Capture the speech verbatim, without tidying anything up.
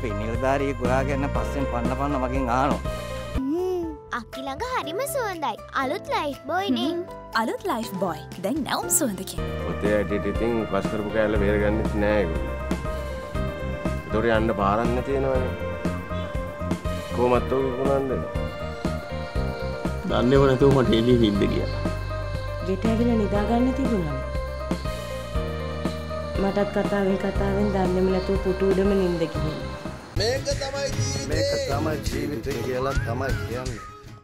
අපි නිලධාරියෙක් ගොඩාගෙන පස්සෙන් පන්න පන්න මගෙන් අහනවා. අක්කි ළඟ හරිම සුවඳයි. අලුත් ලයිෆ් බොයි නේ. අලුත් ලයිෆ් බොයි. දැන් නැවුම් සුවඳකින්. ඔතේ ඇටිට ඉතින් පස් කරපු කෑල්ල බේරගන්නෙත් නෑ ඒගොල්ලෝ. ඒතොර යන්න පාරක් නැති වෙනවනේ. කොහොමත් ඔය කුණන්ද? දන්නේව නැතුව මට එළිය නින්ද ගියා. ගෙට ඇවිල්ලා නිදා ගන්න තිබුණා. මටත් කතාවෙන් කතාවෙන් දන්නේම නැතුව පුටු උඩම නින්ද ගිහින්. මේක තමයි ජීවිතේ. මේක තමයි ජීවිතේ කියලා තමයි කියන්නේ.